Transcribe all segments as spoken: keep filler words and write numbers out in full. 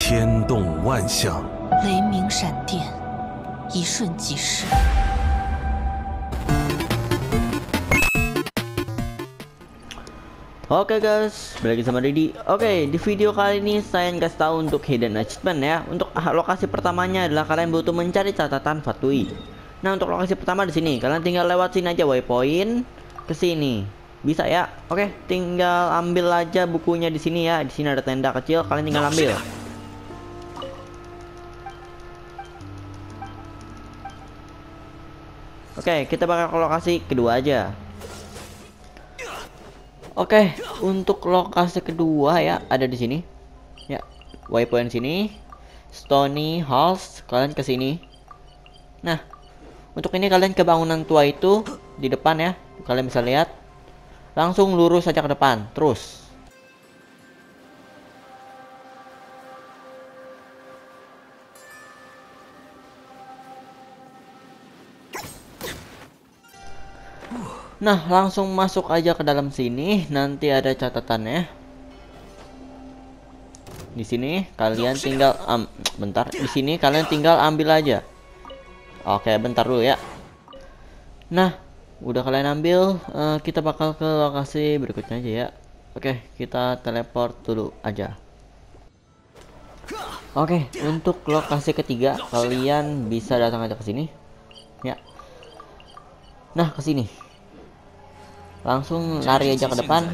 千动万象， 雷鸣闪电，一瞬即逝。 Oke guys, balik lagi sama Didi. Oke, di video kali ini saya kasih tahu untuk hidden achievement ya. Untuk lokasi pertamanya adalah kalian butuh mencari catatan Fatui. Nah, untuk lokasi pertama di sini, kalian tinggal lewat sini aja waypoint ke sini. Bisa ya? Oke, tinggal ambil aja bukunya di sini ya. Di sini ada tenda kecil, kalian tinggal ambil. Oke, kita bakal ke lokasi kedua aja. Oke, untuk lokasi kedua ya ada di sini. Ya, waypoint sini, Stony House, kalian ke sini. Nah, untuk ini kalian ke bangunan tua itu di depan ya. Kalian bisa lihat. Langsung lurus saja ke depan, terus. Nah, langsung masuk aja ke dalam sini. Nanti ada catatannya. Di sini kalian tinggal um, bentar. Di sini kalian tinggal ambil aja. Oke, bentar dulu ya. Nah, udah kalian ambil, uh, kita bakal ke lokasi berikutnya aja ya. Oke, kita teleport dulu aja. Oke, untuk lokasi ketiga kalian bisa datang aja ke sini. Ya. Nah, ke sini. Langsung lari aja ke depan.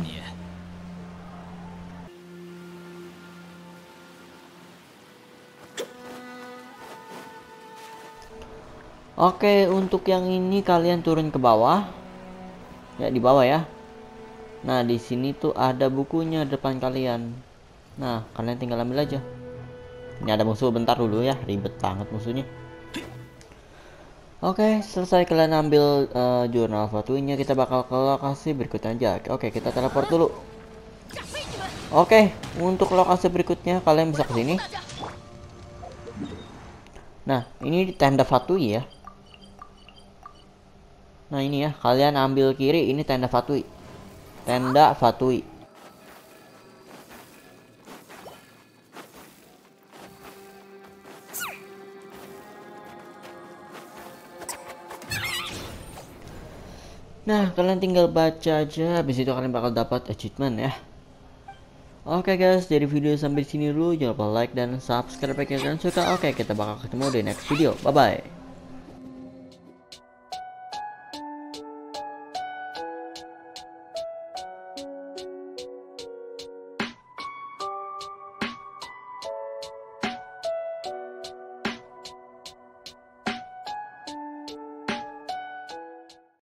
Oke, untuk yang ini kalian turun ke bawah. Ya, di bawah ya. Nah, di sini tuh ada bukunya depan kalian. Nah, kalian tinggal ambil aja. Ini ada musuh, bentar dulu ya. Ribet banget musuhnya. Oke, selesai kalian ambil uh, jurnal Fatuinya, kita bakal ke lokasi berikutnya aja. Oke, kita teleport dulu. Oke, untuk lokasi berikutnya kalian bisa ke sini. Nah, ini tenda Fatui ya. Nah, ini ya, kalian ambil kiri, ini tenda Fatui. Tenda Fatui. Nah, kalian tinggal baca aja, habis itu kalian bakal dapat achievement ya. Oke guys, dari video sampai sini dulu, jangan lupa like dan subscribe jika kalian suka. Oke, kita bakal ketemu di next video. Bye bye.